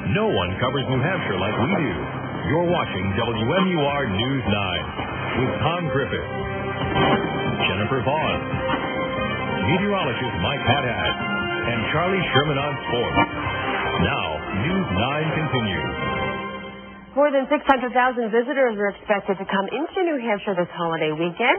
No one covers New Hampshire like we do. You're watching WMUR News 9 with Tom Griffith, Jennifer Vaughn, meteorologist Mike Haddad, and Charlie Sherman on sports. Now, News 9 continues. More than 600,000 visitors are expected to come into New Hampshire this holiday weekend.